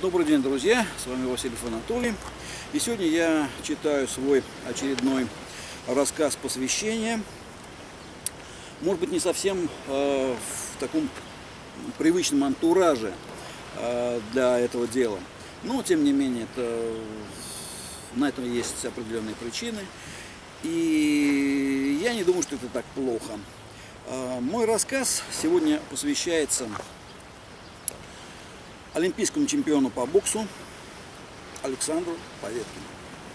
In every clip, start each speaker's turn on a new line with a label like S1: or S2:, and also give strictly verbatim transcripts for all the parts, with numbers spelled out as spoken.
S1: Добрый день, друзья! С вами Васильев Анатолий. И сегодня я читаю свой очередной рассказ посвящения. Может быть, не совсем э, в таком привычном антураже э, для этого дела. Но, тем не менее, это, на это есть определенные причины. И я не думаю, что это так плохо. Э, мой рассказ сегодня посвящается олимпийскому чемпиону по боксу Александру Поветкину.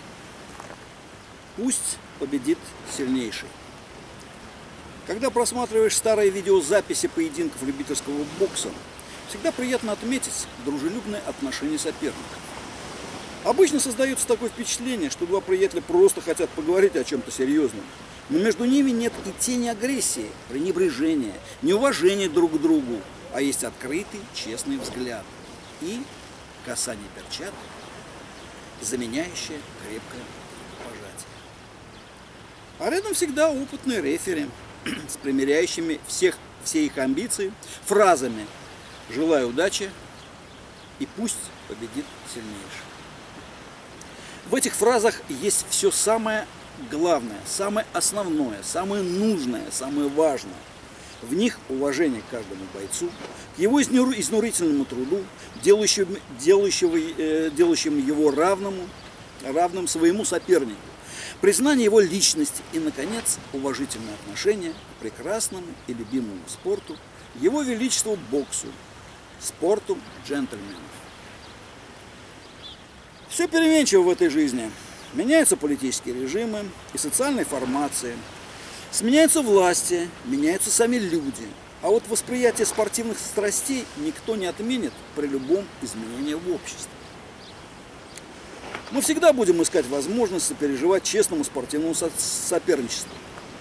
S1: Пусть победит сильнейший. Когда просматриваешь старые видеозаписи поединков любительского бокса, всегда приятно отметить дружелюбное отношение соперников. Обычно создается такое впечатление, что два приятеля просто хотят поговорить о чем-то серьезном, но между ними нет и тени агрессии, пренебрежения, неуважения друг к другу, а есть открытый, честный взгляд и касание перчаток, заменяющее крепкое пожатие. А рядом всегда опытный рефери с примиряющими всех, все их амбиции фразами «желаю удачи» и «пусть победит сильнейший». В этих фразах есть все самое главное, самое основное, самое нужное, самое важное. В них уважение к каждому бойцу, к его изнурительному труду, делающему, делающего, э, делающему его равному, равным своему сопернику, признание его личности и, наконец, уважительное отношение к прекрасному и любимому спорту, его величеству боксу, спорту джентльменов. Все переменчиво в этой жизни. Меняются политические режимы и социальные формации. Сменяются власти, меняются сами люди. А вот восприятие спортивных страстей никто не отменит при любом изменении в обществе. Мы всегда будем искать возможность сопереживать честному спортивному со соперничеству.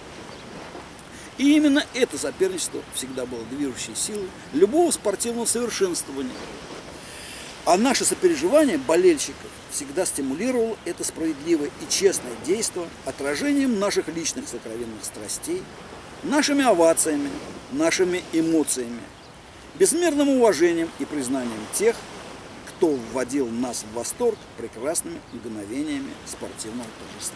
S1: И именно это соперничество всегда было движущей силой любого спортивного совершенствования. А наше сопереживание болельщиков всегда стимулировало это справедливое и честное действие отражением наших личных сокровенных страстей, нашими овациями, нашими эмоциями, безмерным уважением и признанием тех, кто вводил нас в восторг прекрасными мгновениями спортивного торжества.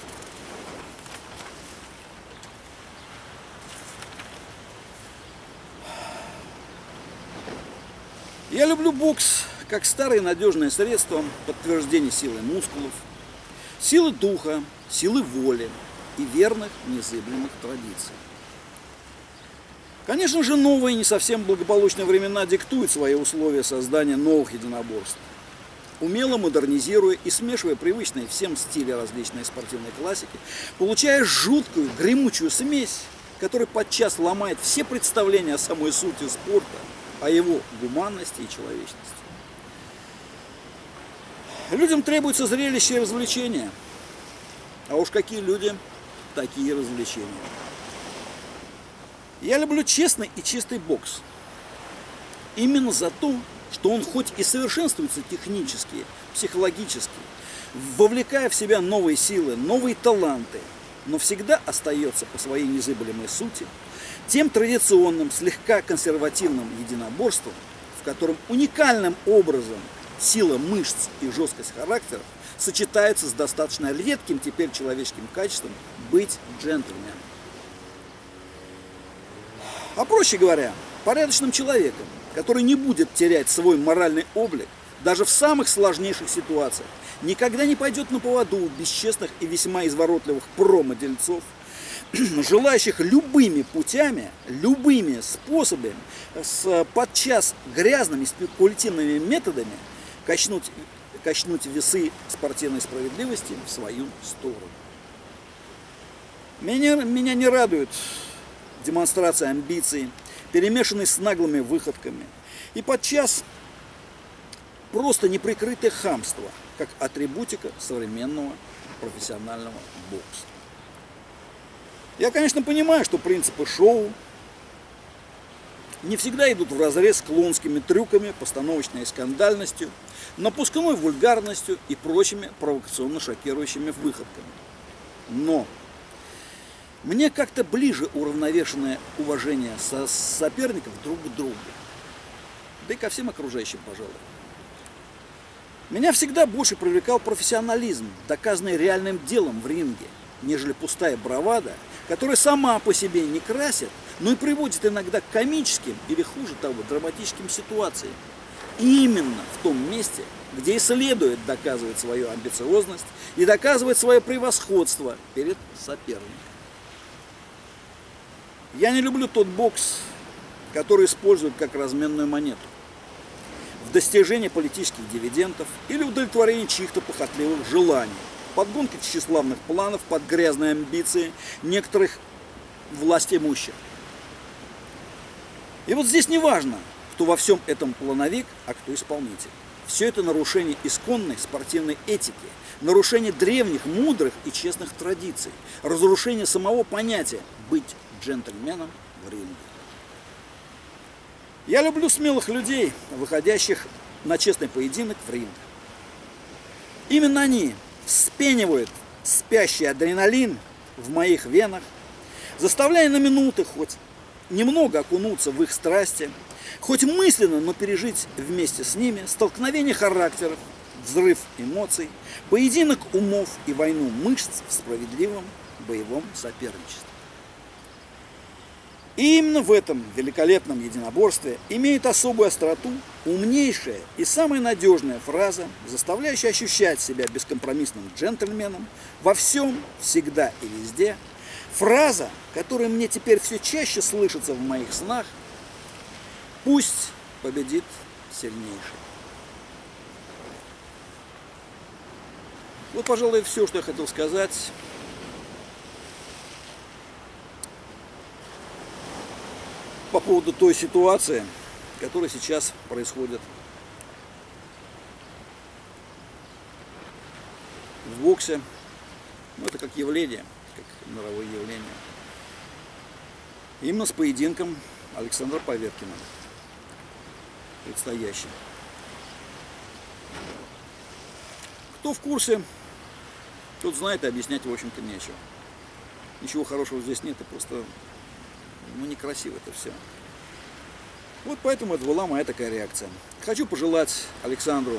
S1: Я люблю бокс как старое надежное средство подтверждения силы мускулов, силы духа, силы воли и верных незыблемых традиций. Конечно же, новые, не совсем благополучные времена диктуют свои условия создания новых единоборств, умело модернизируя и смешивая привычные всем стили различные спортивные классики, получая жуткую, гремучую смесь, которая подчас ломает все представления о самой сути спорта, о его гуманности и человечности. Людям требуется зрелище и развлечения. А уж какие люди, такие развлечения. Я люблю честный и чистый бокс. Именно за то, что он хоть и совершенствуется технически, психологически, вовлекая в себя новые силы, новые таланты, но всегда остается по своей незыблемой сути тем традиционным, слегка консервативным единоборством, в котором уникальным образом сила мышц и жесткость характера сочетаются с достаточно редким теперь человеческим качеством быть джентльменом. А проще говоря, порядочным человеком, который не будет терять свой моральный облик даже в самых сложнейших ситуациях, никогда не пойдет на поводу у бесчестных и весьма изворотливых промо-дельцов, желающих любыми путями, любыми способами, с подчас грязными спекулятивными методами качнуть, качнуть весы спортивной справедливости в свою сторону. Меня, меня не радует демонстрация амбиций, перемешанной с наглыми выходками, и подчас просто неприкрытое хамство, как атрибутика современного профессионального бокса. Я, конечно, понимаю, что принципы шоу не всегда идут вразрез с клоунскими трюками, постановочной скандальностью, напускной вульгарностью и прочими провокационно-шокирующими выходками. Но мне как-то ближе уравновешенное уважение со соперников друг к другу, да и ко всем окружающим, пожалуй. Меня всегда больше привлекал профессионализм, доказанный реальным делом в ринге, нежели пустая бравада, которая сама по себе не красит, но и приводит иногда к комическим или, хуже того, драматическим ситуациям. И именно в том месте, где и следует доказывать свою амбициозность и доказывать свое превосходство перед соперником. Я не люблю тот бокс, который используют как разменную монету в достижении политических дивидендов или удовлетворении чьих-то похотливых желаний, подгонки тщеславных планов под грязные амбиции некоторых властимущих. И вот здесь не важно, кто во всем этом плановик, а кто исполнитель. Все это нарушение исконной спортивной этики, нарушение древних, мудрых и честных традиций, разрушение самого понятия «быть джентльменом в ринге». Я люблю смелых людей, выходящих на честный поединок в ринг. Именно они вспенивают спящий адреналин в моих венах, заставляя на минуты хоть немного окунуться в их страсти, хоть мысленно, но пережить вместе с ними столкновение характеров, взрыв эмоций, поединок умов и войну мышц в справедливом боевом соперничестве. И именно в этом великолепном единоборстве имеет особую остроту умнейшая и самая надежная фраза, заставляющая ощущать себя бескомпромиссным джентльменом во всем, всегда и везде. Фраза, которая мне теперь все чаще слышится в моих снах: «Пусть победит сильнейший». Вот, пожалуй, все, что я хотел сказать. По поводу той ситуации, которая сейчас происходит в боксе. Ну, это как явление, как мировое явление. Именно с поединком Александра Поверкина предстоящий. Кто в курсе, тот знает, и объяснять, в общем-то, нечего. Ничего хорошего здесь нет, и просто... Ну, некрасиво это все. Вот поэтому это была моя такая реакция. Хочу пожелать Александру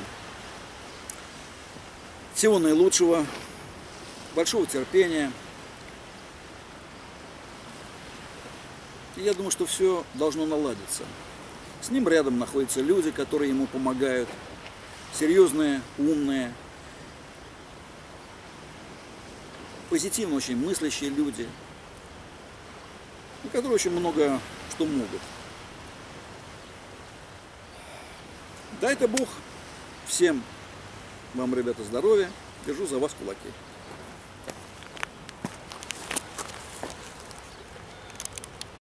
S1: всего наилучшего, большого терпения. И я думаю, что все должно наладиться. С ним рядом находятся люди, которые ему помогают. Серьезные, умные, позитивно очень мыслящие люди, которые очень много что могут. Дай-то Бог всем вам, ребята, здоровья. Держу за вас кулаки.